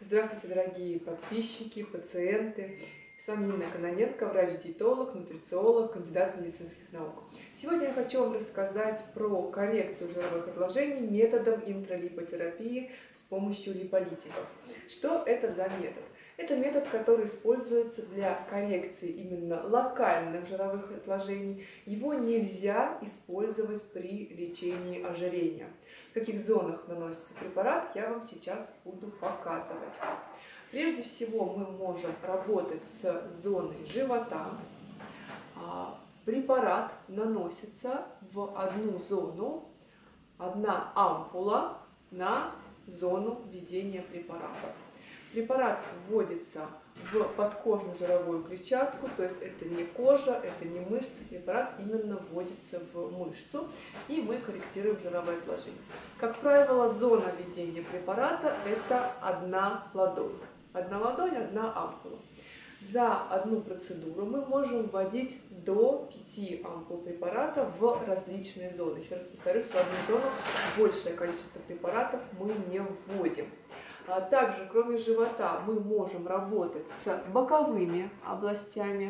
Здравствуйте, дорогие подписчики, пациенты. С вами Инна Кононенко, врач-диетолог, нутрициолог, кандидат медицинских наук. Сегодня я хочу вам рассказать про коррекцию жировых отложений методом интралипотерапии с помощью липолитиков. Что это за метод? Это метод, который используется для коррекции именно локальных жировых отложений. Его нельзя использовать при лечении ожирения. В каких зонах наносится препарат, я вам сейчас буду показывать. Прежде всего мы можем работать с зоной живота. Препарат наносится в одну зону, одна ампула на зону введения препарата. Препарат вводится в подкожно-жировую клетчатку, то есть это не кожа, это не мышцы, препарат именно вводится в мышцу, и мы корректируем жировое отложение. Как правило, зона введения препарата – это одна ладонь. Одна ладонь, одна ампула. За одну процедуру мы можем вводить до 5 ампул препарата в различные зоны. Еще раз повторюсь, в одну зону большее количество препаратов мы не вводим. Также, кроме живота, мы можем работать с боковыми областями.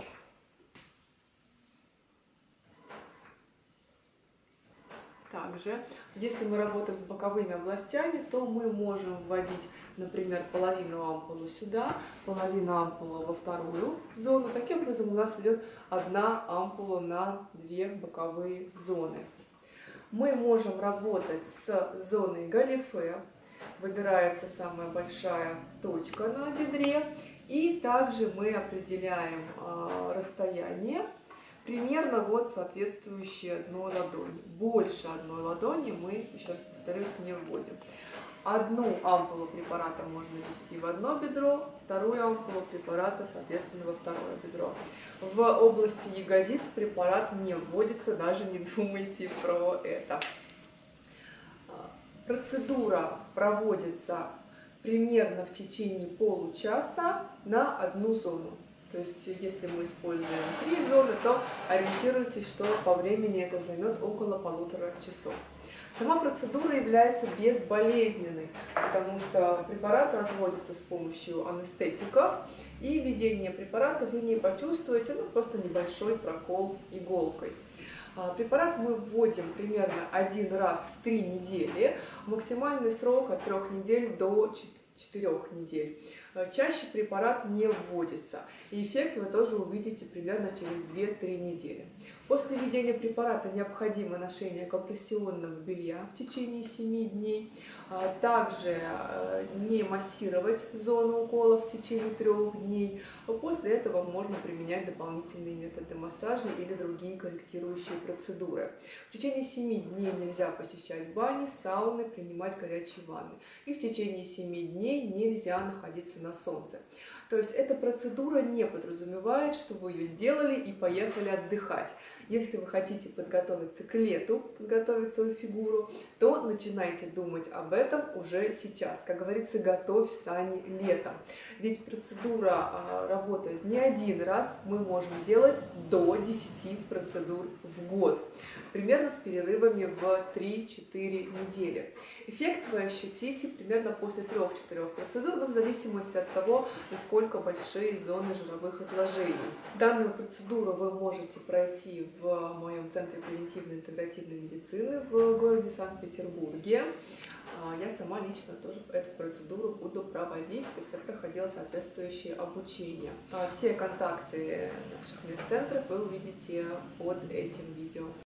Также, если мы работаем с боковыми областями, то мы можем вводить, например, половину ампулы сюда, половину ампулы во вторую зону. Таким образом у нас идет одна ампула на 2 боковые зоны. Мы можем работать с зоной галифе. Выбирается самая большая точка на бедре. И также мы определяем расстояние, примерно вот соответствующие одной ладони. Больше одной ладони мы, еще раз повторюсь, не вводим. Одну ампулу препарата можно ввести в одно бедро, вторую ампулу препарата, соответственно, во второе бедро. В области ягодиц препарат не вводится, даже не думайте про это. Процедура проводится примерно в течение получаса на одну зону. То есть, если мы используем 3 зоны, то ориентируйтесь, что по времени это займет около 1,5 часов. Сама процедура является безболезненной, потому что препарат разводится с помощью анестетиков, и введение препарата вы не почувствуете, просто небольшой прокол иголкой. Препарат мы вводим примерно 1 раз в 3 недели, максимальный срок от 3 недель до 4 недель. Чаще препарат не вводится, и эффект вы тоже увидите примерно через 2-3 недели. После введения препарата необходимо ношение компрессионного белья в течение 7 дней. Также не массировать зону укола в течение 3 дней. После этого можно применять дополнительные методы массажа или другие корректирующие процедуры. В течение 7 дней нельзя посещать бани, сауны, принимать горячие ванны. И в течение 7 дней нельзя находиться на солнце. То есть эта процедура не подразумевает, что вы ее сделали и поехали отдыхать. Если вы хотите подготовиться к лету, подготовить свою фигуру, то начинайте думать об этом уже сейчас. Как говорится, готовь сани летом. Ведь процедура работает не 1 раз, мы можем делать до 10 процедур в год. Примерно с перерывами в 3-4 недели. Эффект вы ощутите примерно после 3-4 процедур, но в зависимости от того, насколько большие зоны жировых отложений. Данную процедуру вы можете пройти в моем центре превентивной интегративной медицины в городе Санкт-Петербурге. Я сама лично тоже эту процедуру буду проводить, то есть я проходила соответствующее обучение. Все контакты наших медцентров вы увидите под этим видео.